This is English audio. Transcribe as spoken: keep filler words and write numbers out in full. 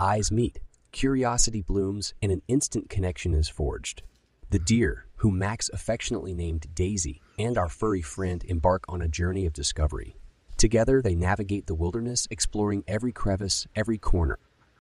Eyes meet, curiosity blooms, and an instant connection is forged. The deer, whom Max affectionately named Daisy, and our furry friend embark on a journey of discovery. Together, they navigate the wilderness, exploring every crevice, every corner,